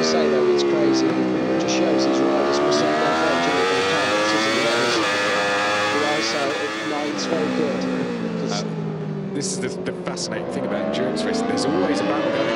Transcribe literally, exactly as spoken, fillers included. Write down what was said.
say though, it's crazy. It just shows these riders must have love their job and parents, doesn't it? The eyesight at night's very good. Uh, this is the, the fascinating thing about endurance racing. There's always a battle going